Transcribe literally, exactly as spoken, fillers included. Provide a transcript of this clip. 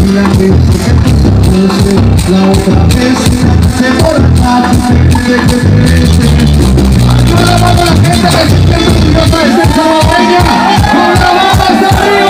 La otra vez se borra, ayuda a la gente que se siente orgullosa de ser salvadoreña.